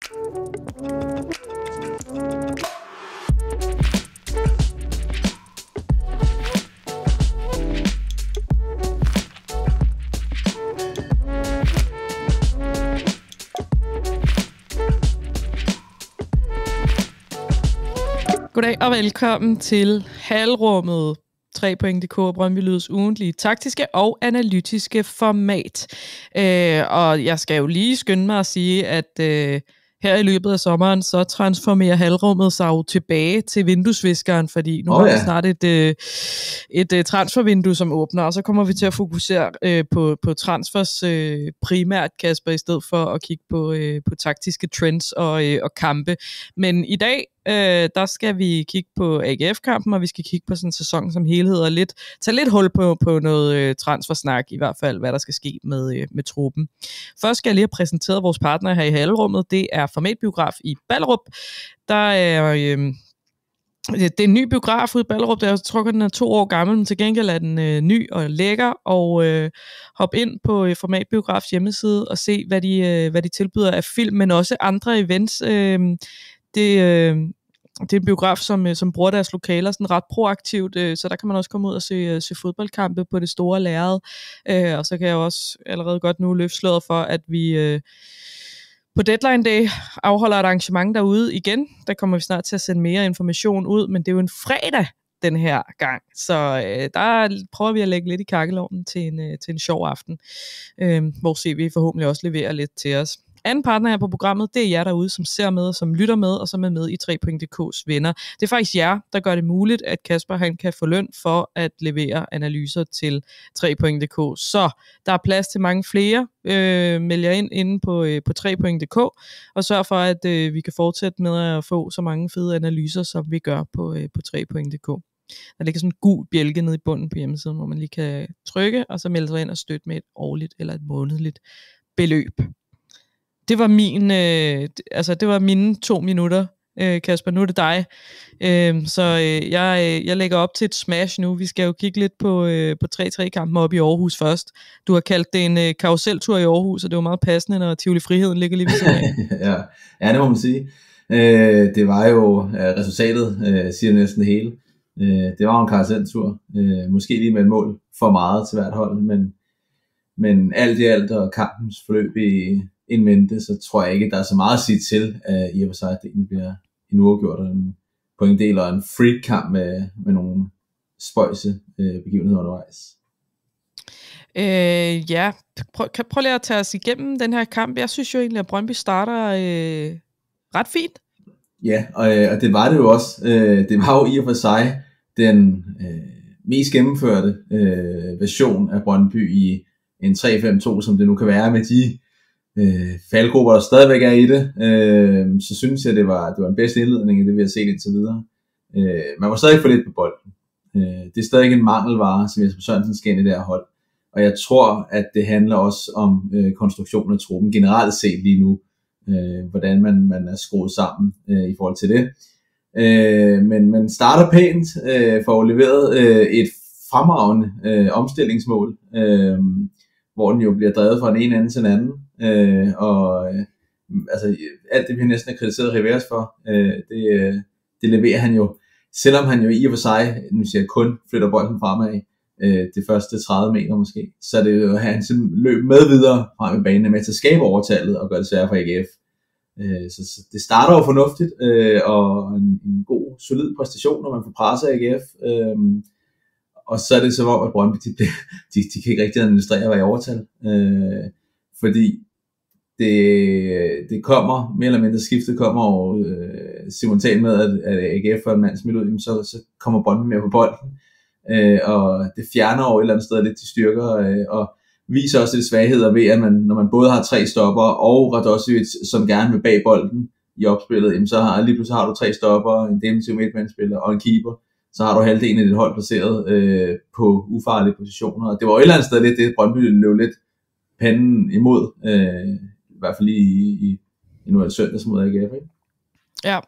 Goddag og velkommen til Halvrummet, 3point.dk og Brøndby Lydes ugentlige taktiske og analytiske format. Og jeg skal jo lige skynde mig at sige, at her i løbet af sommeren, så transformerer Halvrummet sig jo tilbage til vinduesviskeren, fordi nu har vi snart et transfervindue, som åbner, og så kommer vi til at fokusere på transfers primært, Kasper, i stedet for at kigge på taktiske trends og kampe. Men i dag, der skal vi kigge på AGF-kampen, og vi skal kigge på sådan en sæson som helhed, og tage lidt hul på noget transfersnak, i hvert fald, hvad der skal ske med truppen. Først skal jeg lige have præsenteret vores partner her i Halvrummet. Det er Formatbiograf i Ballerup. Der er det er en ny biograf ude i Ballerup. Jeg tror, den er 2 år gammel, men til gengæld er den ny og lækker. Og hop ind på Formatbiografs hjemmeside og se, hvad de tilbyder af film, men også andre events. Det er en biograf, som bruger deres lokaler sådan ret proaktivt, så der kan man også komme ud og se fodboldkampe på det store lærred. Og så kan jeg også allerede godt nu løfte sløret for, at vi på Deadline Day afholder et arrangement derude igen. Der kommer vi snart til at sende mere information ud, men det er jo en fredag den her gang, så der prøver vi at lægge lidt i kakkelovnen til en sjov aften, hvor CV forhåbentlig også leverer lidt til os. Anden partner her på programmet, det er jer derude, som ser med, og som lytter med, og som er med i 3point.dk's venner. Det er faktisk jer, der gør det muligt, at Kasper han kan få løn for at levere analyser til 3point.dk. Så der er plads til mange flere. Meld jer ind inde på 3point.dk, og sørg for, at vi kan fortsætte med at få så mange fede analyser, som vi gør på 3point.dk. Der ligger sådan en gul bjælke nede i bunden på hjemmesiden, hvor man lige kan trykke, og så melde sig ind og støtte med et årligt eller et månedligt beløb. Det var det var mine 2 minutter, Kasper. Nu er det dig. Så jeg lægger op til et smash nu. Vi skal jo kigge lidt på 3-3-kampen op i Aarhus først. Du har kaldt det en karuseltur i Aarhus, og det var meget passende, når Tivoli Friheden ligger lige ved siden af. Ja, det må man sige. Det var jo resultatet, siger næsten det hele. Det var jo en karuseltur. Måske lige med et mål for meget til hvert hold, men alt i alt og kampens forløb en mente, så tror jeg ikke, der er så meget at sige til, i og for sig, at det egentlig bliver en uafgjort og en pointdel og en freak-kamp med nogle spøjse begivenheder undervejs. Ja, prøv lige at tage os igennem den her kamp. Jeg synes jo egentlig, at Brøndby starter ret fint. Ja, og det var det jo også. Det var jo i og for sig den mest gennemførte version af Brøndby i en 3-5-2, som det nu kan være med de faldgrupper, der stadigvæk er i det, så synes jeg, det var en bedste indledning i det, vi har set indtil videre. Man var stadig for lidt på bolden. Det er stadig en mangelvare, som Jesper Sørensen skal ind i det her hold. Og jeg tror, at det handler også om konstruktionen af truppen generelt set lige nu, hvordan man er skruet sammen i forhold til det. Men man starter pænt, får leveret et fremragende omstillingsmål, hvor den jo bliver drevet fra den ene ende til den anden. Alt det vi næsten har kritiseret Riveros for, det leverer han jo, selvom han jo i og for sig, nu siger jeg, kun flytter bolden fremad de første 30 meter måske, så er det jo, at han løb med videre frem i banen med til at skabe overtallet og gøre det sværere for AGF. Så det starter jo fornuftigt, og en god, solid præstation, når man får presset AGF, og så er det som om, at Brøndby, de kan ikke rigtig administrere at være i overtal, fordi det kommer, mere eller mindre skiftet kommer jo simultant med, at AGF får en mand smidt ud, så kommer Brøndby mere på bolden, og det fjerner jo et eller andet sted lidt de styrker, og viser også lidt svagheder ved, at når man både har 3 stopper og Radosevic, som gerne vil bag bolden i opspillet, så lige pludselig har du 3 stopper, en defensiv midtbanespiller og en keeper, så har du halvdelen af dit hold placeret på ufarlige positioner, og det var jo et eller andet sted lidt det, Brøndby løb lidt panden imod, i hvert fald lige i nu er det søndags mod AGF, ikke? Ja,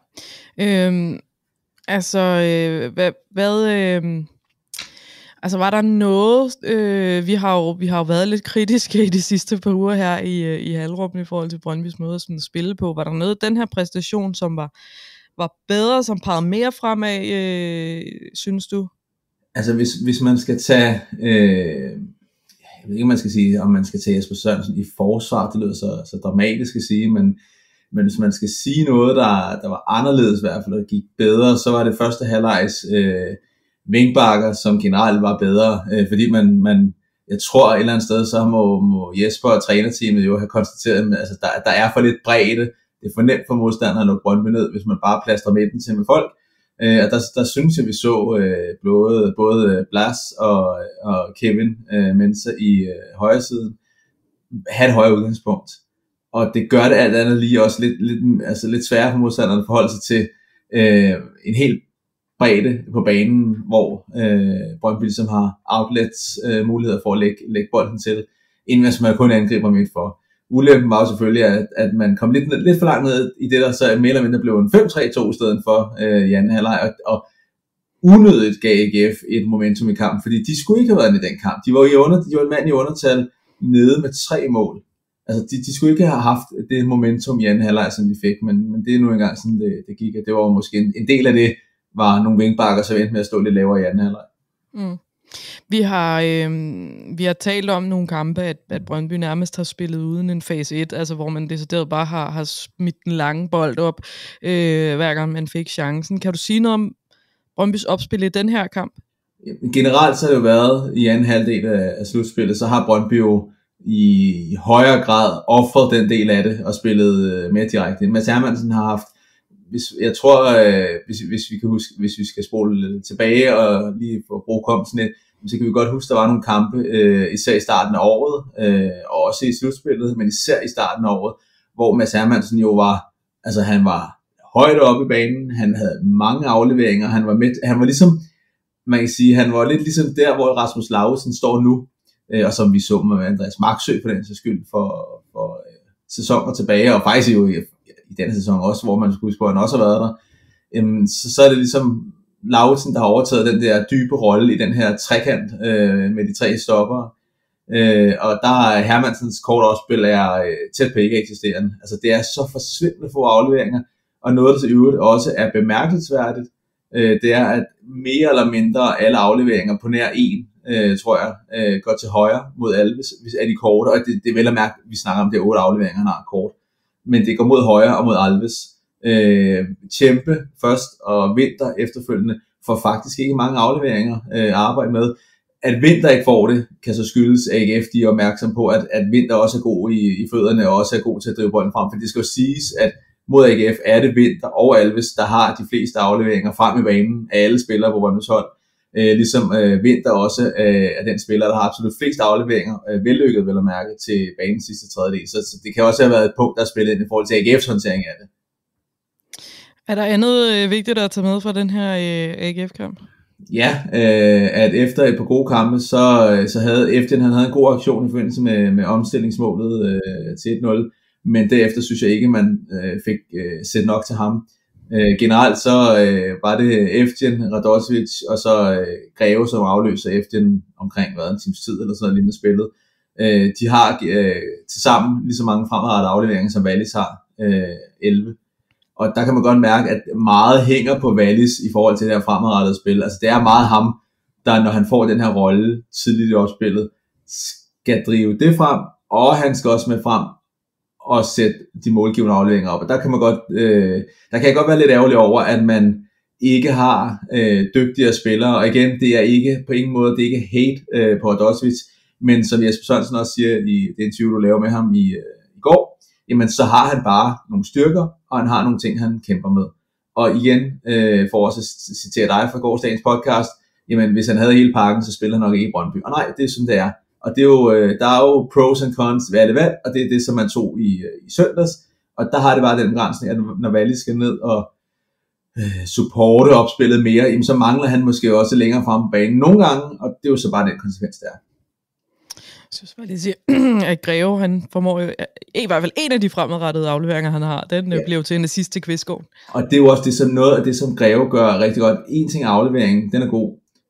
Altså var der noget, vi har jo været lidt kritiske i de sidste par uger her i halvrummet i forhold til Brøndbys måde sådan at spille på. Var der noget den her præstation, som var bedre, som pegede mere fremad, synes du? Altså hvis man skal tage, jeg ved ikke, om man skal sige, om man skal tage Jesper Sørensen i forsvar, det lyder så dramatisk at sige, men hvis man skal sige noget, der var anderledes i hvert fald, og gik bedre, så var det første halvlejs vingbakker, som generelt var bedre, fordi man jeg tror et eller andet sted, så må Jesper og trænerteamet jo have konstateret, at altså, der er for lidt bredde, det er for nemt for modstanderne at lukke Brøndby ned, hvis man bare plaster midten til med folk, og der synes jeg, vi så både Blas og Kevin Mensah i højre siden have et højere udgangspunkt. Og det gør det alt andet lige også lidt sværere for modstanderne at forholde sig til en helt bredde på banen, hvor Brøndby ligesom har outlets muligheder for at lægge bolden til, inden hvis man kun angriber midt for. Ulempen var jo selvfølgelig, at man kom lidt for langt ned i det, der så mere eller mindre blev en 5-3-2 i stedet for i anden halvleg, og unødigt gav AGF et momentum i kampen, fordi de skulle ikke have været i den kamp. De var en mand i undertal nede med 3 mål. Altså, de skulle ikke have haft det momentum i anden halvleg, som de fik, men det er nu engang sådan, det gik, og det var måske en del af det, var nogle vingbakker, så endte med at stå lidt lavere i anden halvleg. Mm. Vi har talt om nogle kampe, at Brøndby nærmest har spillet uden en fase 1, altså hvor man decideret bare har smidt den lange bold op, hver gang man fik chancen. Kan du sige noget om Brøndbys opspil i den her kamp? Generelt så har det jo været i anden halvdel af slutspillet, så har Brøndby jo i højere grad offret den del af det og spillet mere direkte. Mads Hermansen har haft, jeg tror, hvis vi kan huske, hvis vi skal spole tilbage og lige få bruge komsten lidt, så kan vi godt huske, der var nogle kampe, især i starten af året, og også i slutspillet, men især i starten af året, hvor Mads Hermansen jo var, altså han var højt oppe i banen, han havde mange afleveringer, han var ligesom, man kan sige, han var lidt ligesom der, hvor Rasmus Lauesen står nu, og som vi så med Andreas Marksø på den skyld for sæsoner tilbage, og faktisk jo i denne sæson også, hvor man skulle huske på, at han også har været der, så er det ligesom Lauesen, der har overtaget den der dybe rolle i den her trekant med de 3 stoppere, og der er Hermansens kort opspil er tæt på ikke eksisterende. Altså det er så forsvindende få afleveringer, og noget, der til øvrigt også er bemærkelsesværdigt, det er, at mere eller mindre alle afleveringer på nær 1, tror jeg, går til højre mod Alves, hvis er de korte, og det er vel at mærke, vi snakker om det 8 afleveringer, han har kort, men det går mod højre og mod Alves. Tjempe først og Vinter efterfølgende får faktisk ikke mange afleveringer at arbejde med. At Vinter ikke får det, kan så skyldes AGF, de er opmærksom på, at Vinter også er god i fødderne og også er god til at drive bolden frem, for det skal jo siges, at mod AGF er det Vinter og Alves, der har de fleste afleveringer frem i banen af alle spillere på Brøndbys hold. Ligesom Vinter også er den spiller, der har absolut flest afleveringer, vellykket vel at mærke, til banens sidste tredjedel. Så det kan også have været et punkt, der er spillet ind i forhold til AGF's håndtering af det. Er der andet vigtigt at tage med fra den her AGF-kamp? Ja, at efter et par gode kampe, så havde Eftin, han havde en god aktion i forbindelse med omstillingsmålet til 1-0, men derefter synes jeg ikke, man fik set nok til ham. Generelt så var det Eftin, Radosevic og så Greve, som afløser Eftin omkring en times tid eller sådan noget lignende spillet. De har tilsammen lige så mange fremadrettede afleveringer, som Wallis har, 11. Og der kan man godt mærke, at meget hænger på Wallis i forhold til det her fremadrettede spil. Altså det er meget ham, der når han får den her rolle tidligt i opspillet, skal drive det frem, og han skal også med frem og sætte de målgivende afleveringer op. Og der kan man godt, der kan jeg godt være lidt ærgerlig over, at man ikke har dygtigere spillere. Og igen, det er ikke på ingen måde, det er ikke hate på Radosevic, men som Jesper Sørensen også siger i det interview, du laver med ham i går, jamen så har han bare nogle styrker, og han har nogle ting, han kæmper med. Og igen, for også at citere dig fra gårsdagens podcast, jamen hvis han havde hele pakken, så spiller han nok ikke i Brøndby. Og nej, det er sådan, det er. Og det er jo, der er jo pros and cons, hvad er det valg, og det er det, som man tog i søndags. Og der har det bare den begrænsning, at når Wallis skal ned og supporte opspillet mere, jamen så mangler han måske også længere frem på banen nogle gange, og det er jo så bare den konsekvens, der er. Jeg synes bare lige sige, at Greve, han formår jo, i hvert fald en af de fremadrettede afleveringer, han har, den blev til en assist til Kvistgaard. Og det er jo også det, som noget af det, som Greve gør rigtig godt. En ting er afleveringen, den er god,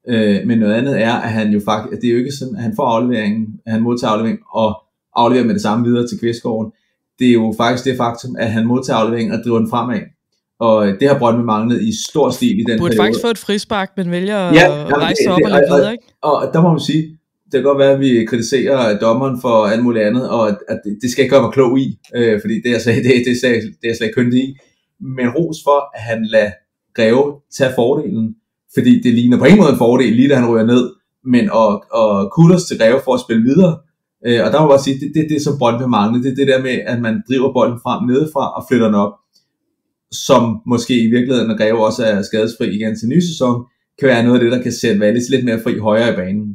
Men noget andet er, at han jo faktisk, det er jo ikke sådan, at han får afleveringen, at han modtager afleveringen og afleverer med det samme videre til Kvistgården. Det er jo faktisk det faktum, at han modtager afleveringen og driver den fremad. Og det har Brøndby manglet i stor stil i den periode. Burde faktisk få et frispark, men vælger at rejse op og løbe videre, ikke? Og der må man sige, det kan godt være, at vi kritiserer dommeren for alt muligt andet, og at det skal ikke gøre mig klog i, fordi det jeg sagde, det er jeg slet ikke køndig i. Men ros for, at han lader Greve tage fordelen, fordi det ligner på en måde en fordel, lige da han ryger ned, men og kudos til Greve for at spille videre. Og der må jeg bare sige, det som Brøndby mangler, det er det der med, at man driver bolden frem nedefra og flytter den op, som måske i virkeligheden, når Greve også er skadesfri igen til ny sæson, kan være noget af det, der kan sætte Wallis lidt mere fri højere i banen.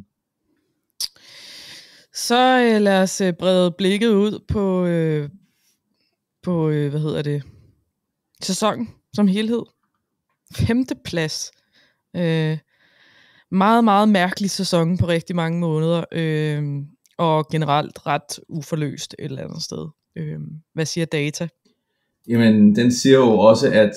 Så lad os brede blikket ud på sæsonen som helhed. 5. plads. Meget, meget mærkelig sæson på rigtig mange måneder, og generelt ret uforløst et eller andet sted. Hvad siger data? Jamen, den siger jo også, at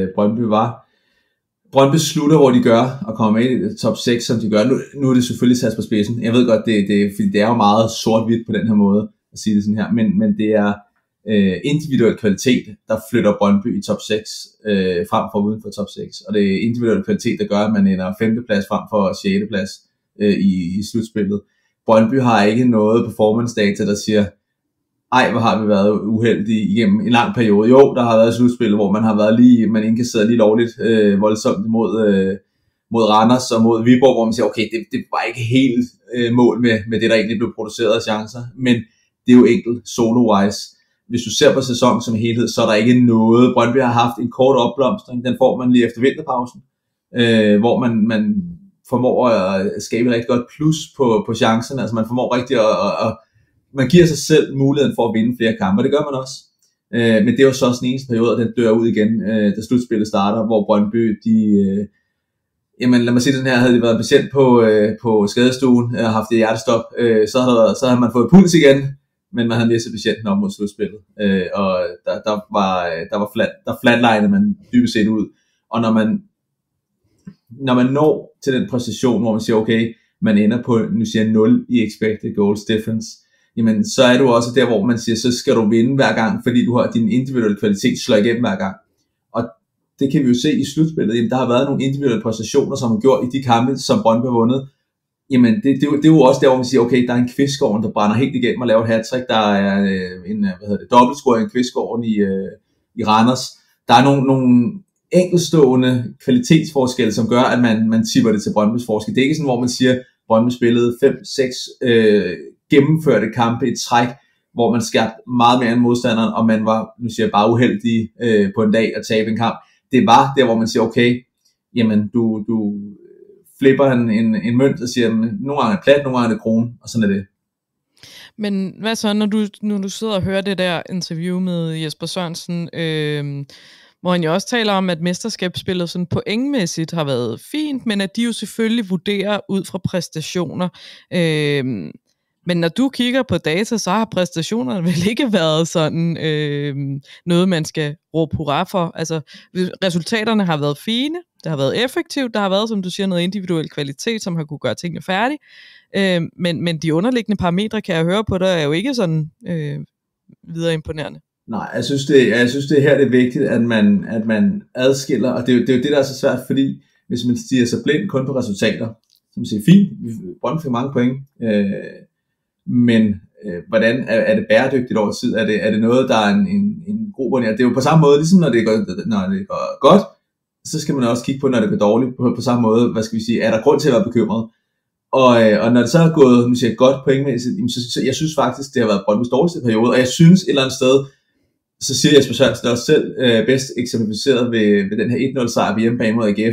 Brøndby slutter, hvor de gør, og kommer med i top 6, som de gør. Nu er det selvfølgelig sat på spidsen. Jeg ved godt, fordi det er jo meget sort-hvidt på den her måde, at sige det sådan her, men det er individuel kvalitet, der flytter Brøndby i top 6, frem for uden for top 6. Og det er individuel kvalitet, der gør, at man ender 5. plads frem for 6. plads i slutspillet. Brøndby har ikke noget performance data, der siger, ej, hvor har vi været uheldige igennem en lang periode. Jo, der har været slutspil, hvor man har været man indkasseret lige lovligt voldsomt mod Randers og mod Viborg, hvor man siger, okay, det var ikke helt mål med det, der egentlig blev produceret af chancer, men det er jo enkelt solo-wise. Hvis du ser på sæsonen som helhed, så er der ikke noget. Brøndby har haft en kort opblomstring, den får man lige efter vinterpausen, hvor man formår at skabe et rigtig godt plus på chancerne, altså man formår rigtig at man giver sig selv muligheden for at vinde flere kampe, og det gør man også. Men det er jo så også den eneste periode, og den dør ud igen, da slutspillet starter, hvor Brøndby, jamen lad mig sige den her, havde de været patient på skadestuen, og haft et hjertestop, så havde man fået puls igen, men man havde mistet patienten op mod slutspillet, og der flatlinede man dybest set ud. Og når man når til den præstation, hvor man siger, okay, man ender på, nu siger 0 i expected goals difference, jamen så er du også der, hvor man siger, så skal du vinde hver gang, fordi du har din individuelle kvalitet slår igennem hver gang. Og det kan vi jo se i slutspillet, jamen der har været nogle individuelle præstationer, som har gjort i de kampe, som Brøndby har vundet. Jamen det er jo også der, hvor man siger, okay, der er en Kvistgården, der brænder helt igennem og laver et hat-trick, der er en dobbeltscore i Kvistgården i Randers. Der er nogle enkeltstående kvalitetsforskelle, som gør, at man tipper det til Brøndbys forskel. Det er ikke sådan, hvor man siger, Brøndby spillede 5-6 gennemførte kampe i træk, hvor man skabte meget mere end modstanderen, og man var, nu siger jeg, bare uheldig på en dag at tabe en kamp. Det var der, hvor man siger, okay, jamen du flipper en mønt og siger, nogle gange er plat, nogle gange er det krone, og sådan er det. Men hvad så, når du sidder og hører det der interview med Jesper Sørensen, hvor han jo også taler om, at mesterskabsspillet sådan pointmæssigt har været fint, men at de jo selvfølgelig vurderer ud fra præstationer. Men når du kigger på data, så har præstationerne vel ikke været sådan noget, man skal råbe hurra for. Altså, resultaterne har været fine, det har været effektivt, der har været, som du siger, noget individuel kvalitet, som har kunne gøre tingene færdige. Men de underliggende parametre, kan jeg høre på dig, er jo ikke sådan videre imponerende. Nej, jeg synes det her det er vigtigt, at man adskiller, og det er jo det, der er så svært, fordi hvis man stiger sig blind kun på resultater, som siger, fint, Brøndby fik mange point, men hvordan er det bæredygtigt over tid? Er det noget, der er en god bund? Det er jo på samme måde, ligesom når det går godt, så skal man også kigge på, når det går dårligt, på samme måde, hvad skal vi sige, er der grund til at være bekymret? Og når det så er gået, nu siger jeg, godt pointmæssigt, så jeg synes faktisk, det har været Brøndbys dårligste periode, og jeg synes et eller andet sted, så siger Jesper Sørensen også selv bedst eksemplificeret ved den her 1-0 sejr på hjemmebane mod AGF.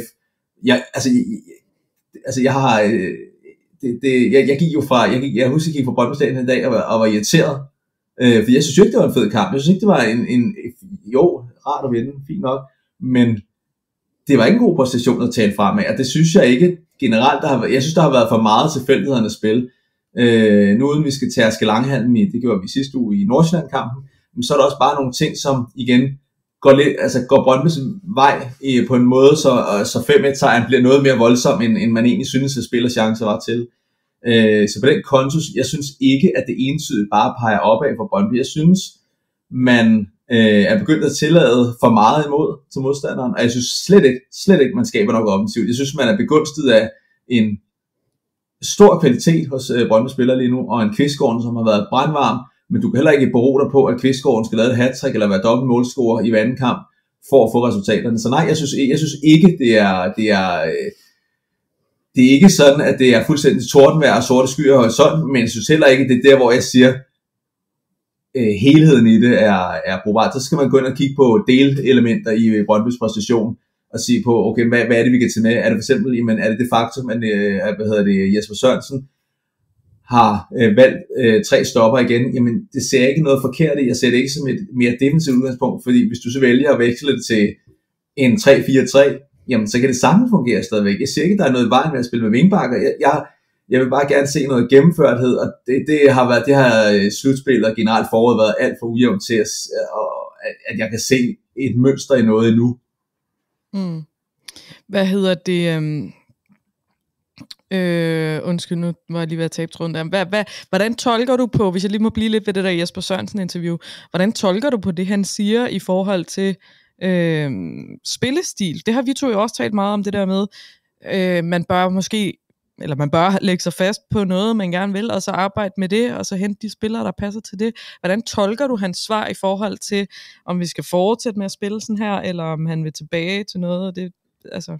Jeg husker, jeg gik fra Brøndby Stadion en dag og var irriteret, for jeg synes jo ikke, det var en fed kamp. Jeg synes ikke, det var rart at vinde, fint nok, men det var ikke en god præstation at tale frem af, og det synes jeg ikke generelt. Jeg synes, der har været for meget tilfældighedernes spil. Nu uden vi skal tage Askelanghalm i, det gjorde vi sidste uge i Nordsjælland-kampen, så er der også bare nogle ting, som igen går Brøndbys vej på en måde, så 5-1-sejren bliver noget mere voldsom, end man egentlig synes, at spillerchancer var til. Så på den konto, jeg synes ikke, at det entydigt bare peger opad for Brøndby. Jeg synes, man er begyndt at tillade for meget imod til modstanderen, og jeg synes slet ikke, man skaber nok offensivt. Jeg synes, man er begunstiget af en stor kvalitet hos Brøndby spillere lige nu, og en Kvistgaard, som har været brandvarm, men du kan heller ikke bero dig på, at Kvistgaard skal lave et hat-trick eller være dobbelt målscorer i hver anden kamp for at få resultaterne. Så nej, jeg synes ikke, det er ikke sådan, at det er fuldstændig tordenvejr og sorte skyer og horisonten, men jeg synes heller ikke, det er der, hvor jeg siger, helheden i det er brugbart. Så skal man gå ind og kigge på delelementer i Brøndbys præstation og sige på, okay, hvad er det, vi kan tage med? Er det for eksempel, er det faktum, at Jesper Sørensen har valgt 3 stopper igen? Jamen, det ser jeg ikke noget forkert i. Jeg ser det ikke som et mere defensivt udgangspunkt, fordi hvis du så vælger at veksle det til en 3-4-3, jamen, så kan det sagtens fungere stadigvæk. Jeg siger ikke, der er noget i vejen med at spille med vingbakker. Jeg vil bare gerne se noget gennemførthed, og det har slutspillet og generelt foråret været alt for ujævnt til, at jeg kan se et mønster i noget endnu. Hvad hedder det? Undskyld, nu var jeg lige ved at tabe tråden der. Hvordan tolker du på, hvis jeg lige må blive lidt ved det der Jesper Sørensen interview, hvordan tolker du på det, han siger i forhold til spillestil? Det har vi to jo også talt meget om, det der med, man bør lægge sig fast på noget, man gerne vil, og så arbejde med det, og så hente de spillere, der passer til det. Hvordan tolker du hans svar i forhold til, om vi skal fortsætte med at spille sådan her, eller om han vil tilbage til noget? Det, altså...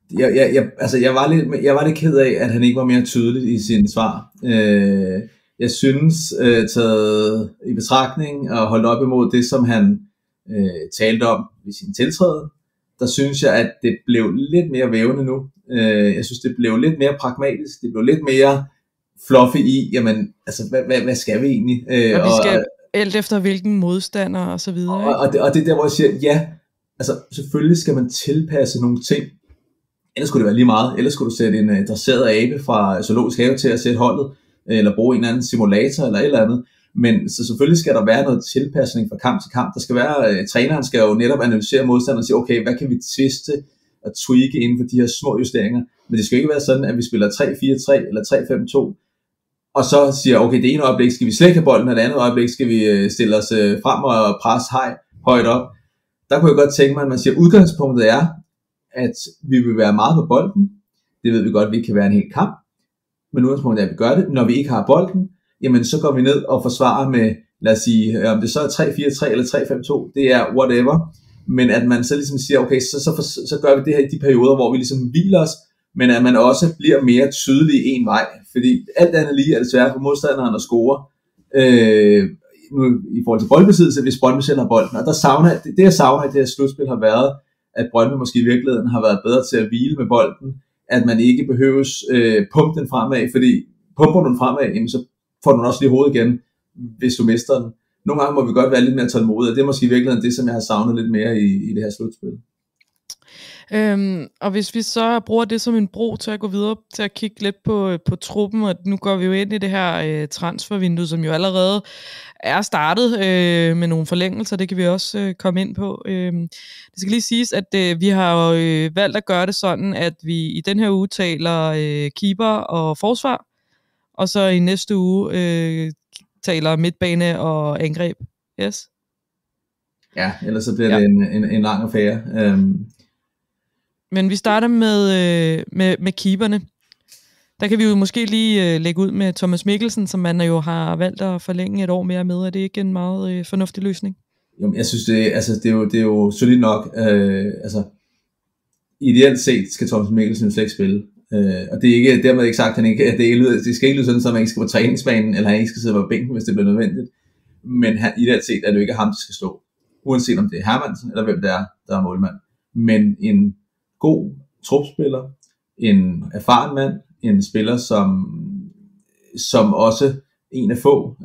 Jeg var lidt ked af, at han ikke var mere tydelig i sine svar. Jeg synes, taget i betragtning og holdt op imod det, som han talte om i sin tiltræden, der synes jeg, at det blev lidt mere vævende nu. Jeg synes, det blev lidt mere pragmatisk. Det blev lidt mere fluffy i, jamen, altså, hvad skal vi egentlig? Og vi skal alt efter hvilken modstander og så videre. Og det er der, hvor jeg siger, ja, altså selvfølgelig skal man tilpasse nogle ting. Ellers skulle det være lige meget. Ellers skulle du sætte en dresseret abe fra Zoologisk Have til at sætte holdet, eller bruge en eller anden simulator eller et eller andet. Men så selvfølgelig skal der være noget tilpasning fra kamp til kamp. Der skal være, træneren skal jo netop analysere modstanderen og sige, okay, hvad kan vi twiste og tweake inden for de her små justeringer. Men det skal ikke være sådan, at vi spiller 3-4-3 eller 3-5-2, og så siger, okay, det ene øjeblik skal vi slet ikke have bolden, og det andet øjeblik skal vi stille os frem og presse højt op. Der kunne jeg godt tænke mig, at man siger, udgangspunktet er, at vi vil være meget på bolden. Det ved vi godt, at vi ikke kan være en hel kamp. Men udgangspunktet er, at vi gør det. Når vi ikke har bolden, jamen så går vi ned og forsvarer med, lad os sige, om det så er 3-4-3 eller 3-5-2, det er whatever. Men at man så ligesom siger, okay, så gør vi det her i de perioder, hvor vi ligesom hviler os, men at man også bliver mere tydelig i en vej. Fordi alt andet lige er det svært for modstanderen at score. Nu, i forhold til boldbesiddelse, hvis Brøndby selv har bolden. Og det jeg savner i det her slutspil har været, at Brøndby måske i virkeligheden har været bedre til at hvile med bolden, at man ikke behøves pumpe den fremad, fordi pumper du den fremad, jamen, så får du den også lige i hovedet igen, hvis du mister den. Nogle gange må vi godt være lidt mere tålmodige, og det er måske i virkeligheden det, som jeg har savnet lidt mere i det her slutspil. Og hvis vi så bruger det som en bro til at gå videre, til at kigge lidt på truppen, og nu går vi jo ind i det her transfervindue, som jo allerede er startet med nogle forlængelser, det kan vi også komme ind på. Det skal lige siges, at vi har jo valgt at gøre det sådan, at vi i den her uge taler keeper og forsvar, og så i næste uge taler midtbane og angreb. Yes? Ja, ellers så bliver det en lang affære. Men vi starter med keeperne. Der kan vi jo måske lige lægge ud med Thomas Mikkelsen, som man jo har valgt at forlænge et år mere med. Er det ikke en meget fornuftig løsning? Jamen, jeg synes, det er jo solidt nok. Ideelt set skal Thomas Mikkelsen slet ikke spille. Og det er ikke dermed ikke sagt, at det skal ikke lyde sådan, at man ikke skal på træningsbanen, eller han ikke skal sidde på bænken, hvis det bliver nødvendigt. Men ideelt set er det jo ikke ham, der skal stå. Uanset om det er Hermansen, eller hvem det er, der er målmand. Men en god trupspiller, en erfaren mand, en spiller, som også en af få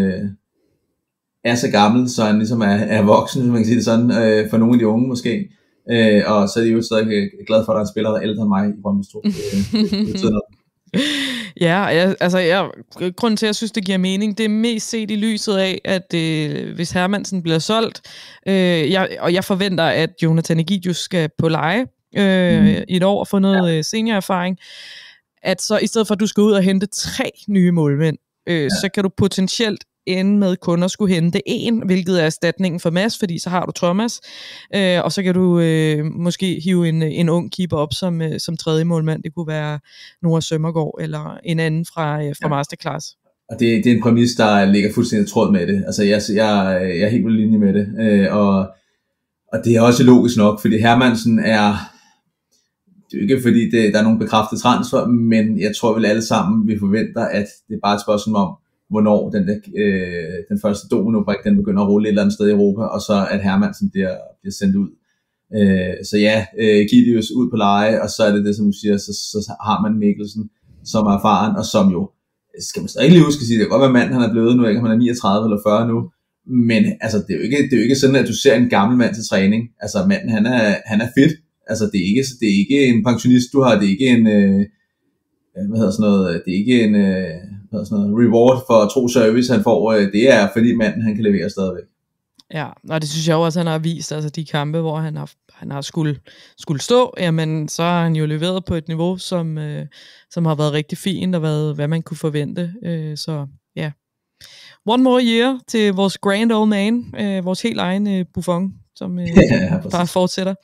er så gammel, så han ligesom er voksen, hvis man kan sige det sådan, for nogle af de unge måske. Og så er de jo stadig glad for, at der er en spiller, der er ældre end mig i Brøndby's trup. Det betyder noget. Grunden til, at jeg synes, det giver mening, det er mest set i lyset af, at hvis Hermansen bliver solgt, jeg forventer, at Jonathan Egidius skal på leje i et år og få noget seniorerfaring, at så i stedet for, at du skal ud og hente 3 nye målmænd, så kan du potentielt ende med kun at skulle hente 1, hvilket er erstatningen for Mads, fordi så har du Thomas, og så kan du måske hive en ung keeper op som tredje målmand. Det kunne være Nora Sømmergaard eller en anden fra Masterclass. Og det er en præmis, der ligger fuldstændig tråd med det. Altså jeg er helt på linje med det, og det er også logisk nok, fordi Hermansen er, det er ikke fordi der er nogen bekræftet transfer, men jeg tror vel alle sammen, vi forventer, at det er bare et spørgsmål om, hvornår den første domino-brik, den begynder at rulle et eller andet sted i Europa, og så at Hermansen bliver sendt ud. Så ja, Egidius ud på leje, og så er det som du siger, så har man Mikkelsen, som er erfaren, og som jo, skal man stadig lige huske at sige, det kan godt være mand, han er blevet nu, ikke om han er 39 eller 40 nu, men altså, det er jo ikke sådan, at du ser en gammel mand til træning. Altså manden, han er fit. Altså det er ikke en pensionist, du har, det er ikke en, det er ikke en, reward for tro service, han får, det er fordi manden, han kan levere stadigvæk. Ja, og det synes jeg også, han har vist, altså de kampe, hvor han har skulle stå, jamen så har han jo leveret på et niveau, som har været rigtig fint, og været, hvad man kunne forvente, så ja. One more year til vores grand old man, vores helt egen Buffon, som bare fortsætter.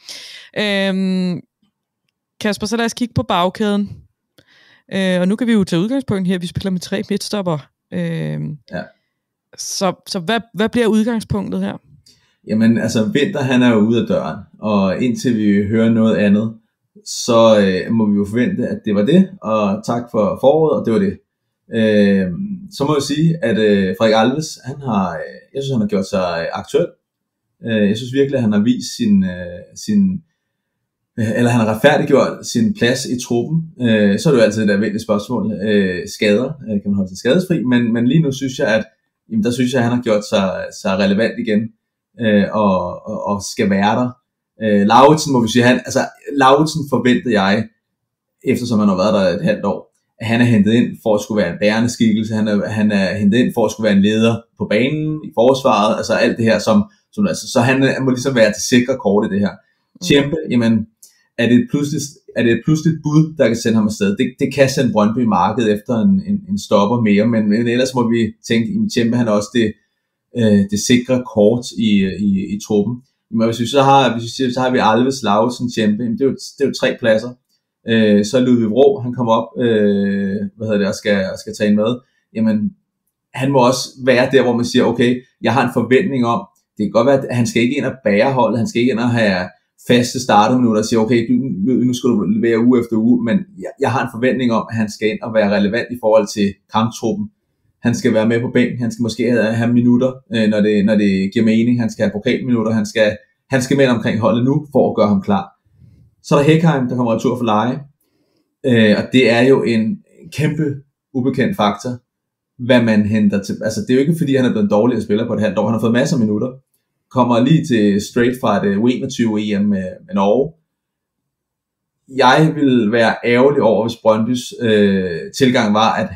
Kasper, så lad os kigge på bagkæden. Og nu kan vi jo tage udgangspunkt her, vi spiller med 3 midtstopper. Så hvad bliver udgangspunktet her? Jamen altså, Winther han er jo ude af døren, og indtil vi hører noget andet, så må vi jo forvente, at det var det, og tak for foråret, og det var det. Så må jeg sige, at Frederik Alves, jeg synes han har gjort sig aktuel. Jeg synes virkelig, at han har vist eller han har retfærdiggjort sin plads i truppen. Så er det jo altid et vigtigt spørgsmål. Skader, kan man holde sig skadesfri, men lige nu synes jeg, at han har gjort sig relevant igen, og skal være der. Lauritsen må vi sige, Lauritsen forventede jeg, eftersom han har været der et halvt år, at han er hentet ind for at skulle være en bærende skikkelse, han er hentet ind for at skulle være en leder på banen, i forsvaret, altså alt det her, så han må ligesom være til sikre kort i det her. Tjempe, jamen, er det et pludseligt bud, der kan sende ham afsted? Det kan sende Brøndby i markedet efter en stopper mere, men ellers må vi tænke, at Tjempe han er også det sikre kort i truppen. Men hvis vi så har vi Alves, Lauritsen, Tjempe, det er jo 3 pladser. Så Ludvig Vrå, han kommer op, og skal tage en med. Jamen, han må også være der, hvor man siger, okay, jeg har en forventning om, det kan godt være, at han skal ikke ind og bære holdet, han skal ikke ind og have faste starterminutter og sige, okay, nu skal du levere uge efter uge, men jeg har en forventning om, at han skal ind og være relevant i forhold til kamptruppen. Han skal være med på bænken, han skal måske have minutter, når det giver mening, han skal have pokalminutter, han skal med omkring holdet nu, for at gøre ham klar. Så er der Hækheim, der kommer retur for leje, og det er jo en kæmpe ubekendt faktor, hvad man henter til. Altså det er jo ikke fordi, han er blevet en dårligere spiller på et halvt år, han har fået masser af minutter, kommer lige til straight fra det U21 EM med Norge. Jeg vil være ærgerlig over, hvis Brøndbys tilgang var, at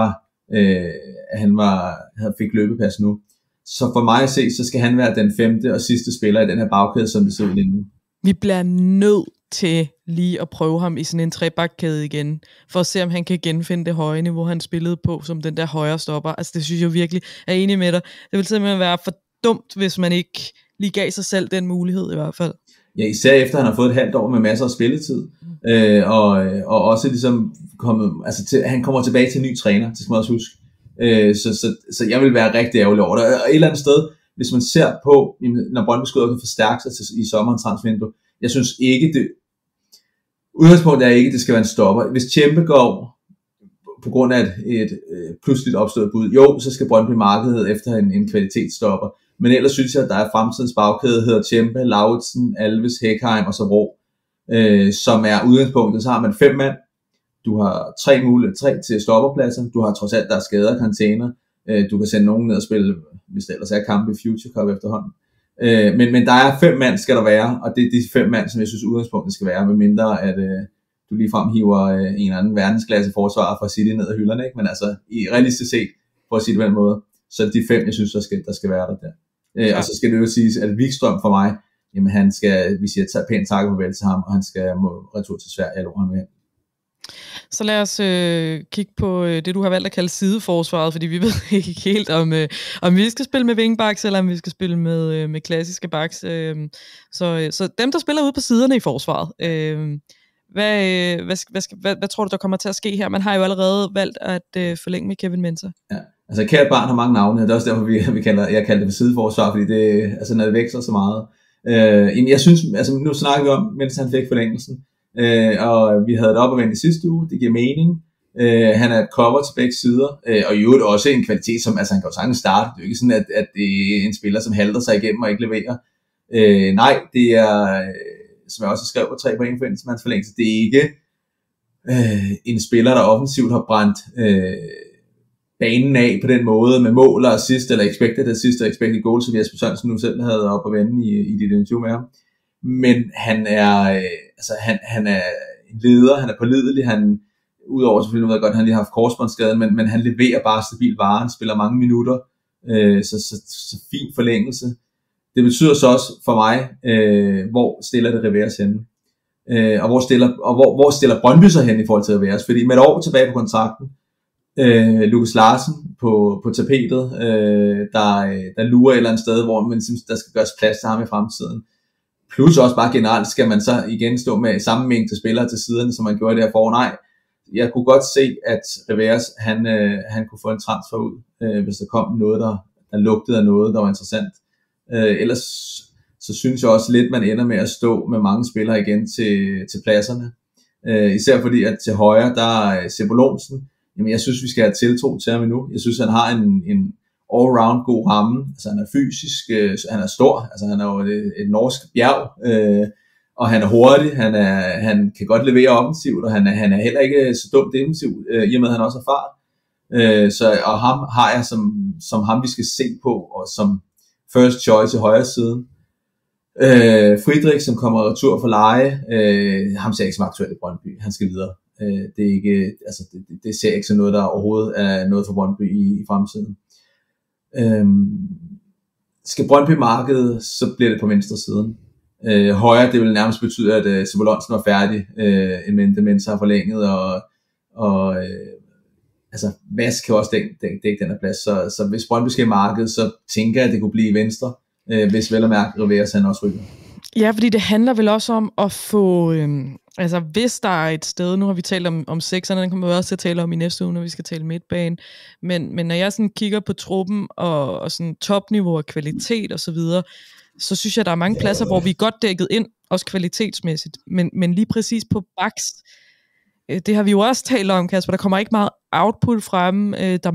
han fik løbepas nu. Så for mig at se, så skal han være den 5. og sidste spiller i den her bagkæde, som det ser ud lige nu. Vi bliver nødt til lige at prøve ham i sådan en trebakkæde igen, for at se, om han kan genfinde det høje niveau, han spillede på, som den der højre stopper. Altså det synes jeg virkelig er enig med dig. Det vil simpelthen være for dumt, hvis man ikke lige gav sig selv den mulighed i hvert fald. Ja, især efter han har fået et halvt år med masser af spilletid, og også ligesom han kommer tilbage til en ny træner, det skal man også huske. Så jeg vil være rigtig ærgerlig over det. Og et eller andet sted, hvis man ser på, når Brøndby skal kan forstærke sig i sommerens transfervindue, jeg synes ikke det. Udgangspunktet er ikke, det skal være en stopper. Hvis Tjempe går på grund af et pludseligt opstået bud, jo, så skal Brøndby markedet efter en kvalitetsstopper. Men ellers synes jeg, at der er fremtidens bagkæde, hedder Tjempe, Lauritsen, Alves, Hækheim og så Vrå, som er udgangspunktet. Så har man 5 mand. Du har 3 til stopperpladser. Du har trods alt, der er skader og karantæner. Du kan sende nogen ned og spille, hvis der ellers er kampe i Future Cup efterhånden. Men der er 5 mand skal der være, og det er de 5 mand, som jeg synes udgangspunktet skal være, medmindre du ligefrem hiver en eller anden verdensklasse forsvarer fra City ned ad hylderne, ikke? Men altså, i realistisk set, for at sige det på den måde, så er det de 5, jeg synes, der skal være der. Og så skal det jo siges, at Wikstrøm for mig, jamen han skal, vi siger, tage pænt takke på vel til ham, og han skal må retur til Sverige, eller hvor han vil hen. Så lad os kigge på det, du har valgt at kalde sideforsvaret, fordi vi ved ikke helt, om vi skal spille med wingbacks, eller om vi skal spille med klassiske backs. Så dem, der spiller ude på siderne i forsvaret, hvad tror du, der kommer til at ske her? Man har jo allerede valgt at forlænge med Kevin Mensah. Ja, altså kært barn har mange navne, det er også derfor, jeg kalder det for sideforsvar, fordi det, altså, når det vækster så meget. Jeg synes, altså nu snakker vi om, mens han fik forlængelsen, og vi havde det op og vende i sidste uge, det giver mening. Han er et cover til begge sider, og i øvrigt også en kvalitet, som altså han kan jo sagtens starte. Det er jo ikke sådan, at det er en spiller, som halter sig igennem og ikke leverer. Nej, det er, som jeg også skrev på 3 point for hans forlængelse, det er ikke en spiller, der offensivt har brændt banen af på den måde med mål og assist, eller expected assist og expected goal, som Jesper Sørensen nu selv havde op at vende i dit interview med ham. Men han er, han er en leder, han er pålidelig, han, udover selvfølgelig noget godt, han lige har haft korsbåndsskade, men han leverer bare stabil vare, han spiller mange minutter, så fin forlængelse. Det betyder så også for mig, hvor stiller det Rivers henne, og hvor stiller Brøndby sig hen i forhold til Rivers, fordi med et år tilbage på kontrakten, Lukas Larsen på tapetet, der lurer et eller andet sted, hvor man synes, der skal gøres plads til ham i fremtiden. Plus også bare generelt skal man så igen stå med samme mængde spillere til siderne, som man gjorde i det her forår. Nej, jeg kunne godt se, at Rivers, han kunne få en transfer ud, hvis der kom noget, der lugtede af noget, der var interessant. Ellers så synes jeg også lidt, man ender med at stå med mange spillere igen til pladserne. Især fordi, at til højre, der er Seppo Lonsen. Jamen, jeg synes, vi skal have tiltro til ham endnu. Jeg synes, han har en all-round god ramme. Altså, han er fysisk, han er stor. Altså, han er jo et norsk bjerg. Og han er hurtig. Han kan godt levere offensivt, og han er heller ikke så dumt defensivt, i og med, at han også har fart. Og ham har jeg som ham, vi skal se på, og som first choice i højre siden. Friedrich, som kommer retur for leje, ham ser ikke som aktuelt i Brøndby. Han skal videre. Det er ikke, altså det ser ikke som noget, der overhovedet er noget for Brøndby i fremtiden. Skal Brøndby markedet, så bliver det på venstre siden. Højre, det vil nærmest betyde, at Seppo Lonsen var færdig, mens har forlænget, og altså Vask kan også dække den her plads, så hvis Brøndby skal i markedet, så tænker jeg, at det kunne blive venstre, hvis vel at mærke Rivers han også rykker. Ja, fordi det handler vel også om at få, altså hvis der er et sted, nu har vi talt om sekserne, den kommer vi også til at tale om i næste uge, når vi skal tale midtbane, men når jeg sådan kigger på truppen og sådan topniveau og kvalitet og så videre, så synes jeg, der er mange pladser, hvor vi er godt dækket ind, også kvalitetsmæssigt, men lige præcis på backs, det har vi jo også talt om, Kasper, der kommer ikke meget output frem,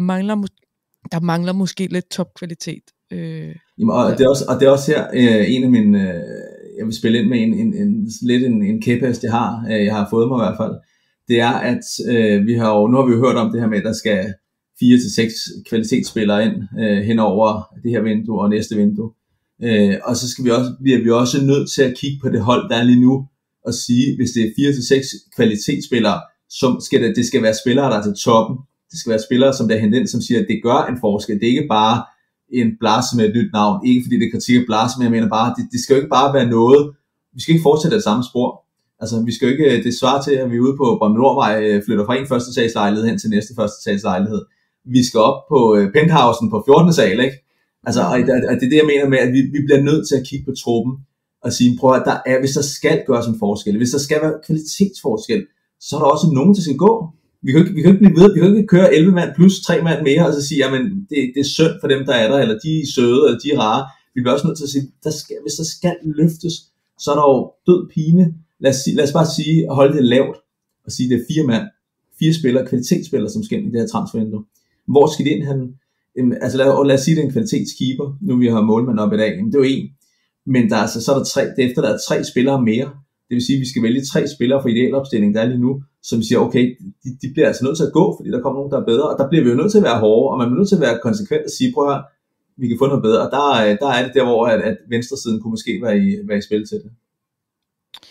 der mangler måske lidt topkvalitet. Jamen, og det er også her en af mine, jeg vil spille ind med en kæphest, jeg har fået mig i hvert fald. Det er, at nu har vi jo hørt om det her med, at der skal 4-6 kvalitetsspillere ind hen over det her vindue og næste vindue. Og så bliver vi også nødt til at kigge på det hold, der er lige nu, og sige, hvis det er 4-6 kvalitetsspillere, så skal det skal være spillere, der er til toppen. Det skal være spillere, som der er hentet ind, som siger, at det gør en forskel. Det er ikke bare en Blase med et nyt navn. Ikke fordi det er kritik af Blase, men jeg mener bare, det skal jo ikke bare være noget. Vi skal ikke fortsætte det samme spor. Altså, vi skal jo ikke, det svarer til, at vi ude på Brøndby Nordvej flytter fra en første sagslejlighed hen til næste første sagslejlighed. Vi skal op på penthousen på 14. sal, ikke? Altså, og det er det, jeg mener med, at vi bliver nødt til at kigge på truppen og sige, prøv at hvis der skal gøres en forskel, hvis der skal være kvalitetsforskel, så er der også nogen, der skal gå. Vi kan ikke blive ved, vi kan ikke køre 11 mand plus 3 mand mere, og så sige, jamen det er synd for dem, der er der, eller de er søde, eller de er rare. Vi bliver også nødt til at sige, hvis der skal løftes, så er der jo død pine. Lad os bare sige, at holde det lavt, og sige, at det er 4 mand, 4 spillere, kvalitetsspillere, som skal ind i det her transfervindue. Hvor skal de ind hen? Altså lad os sige, det er en kvalitetskeeper, nu vi har målmand op i dag, det er jo en, men så er der 3, efter der er 3 spillere mere. Det vil sige, at vi skal vælge 3 spillere for idealopstilling, der er lige nu, som siger, okay, de bliver altså nødt til at gå, fordi der kommer nogen, der er bedre, og der bliver vi jo nødt til at være hårde, og man bliver nødt til at være konsekvent og sige, prøv at høre, vi kan få noget bedre, og der er det der, hvor at venstresiden kunne måske være i spil til det.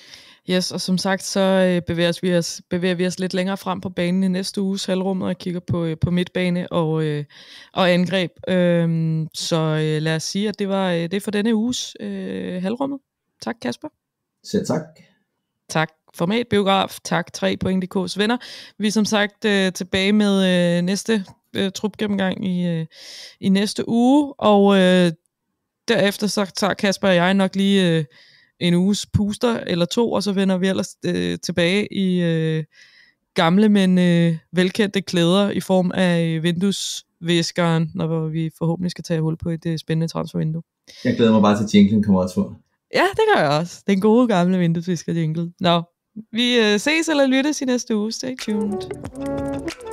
Yes, og som sagt, så bevæger vi os lidt længere frem på banen i næste uges halvrummet og kigger på midtbane og angreb. Så lad os sige, at det var det for denne uges halvrummet. Tak, Kasper. Selv tak. Tak, Format Biograf. Tak, 3point.dk's venner. Vi er som sagt tilbage med næste trupgennemgang i næste uge, og derefter så tager Kasper og jeg nok lige en uges puster eller 2, og så vender vi ellers tilbage i gamle, men velkendte klæder i form af vinduesviskeren, når vi forhåbentlig skal tage hul på et spændende transfervindue. Jeg glæder mig bare til jinglen kommer tur. Ja, det gør jeg også. Den gode gamle vinduesvisker jingle. Nå, vi ses eller lyttes i næste uge. Stay tuned.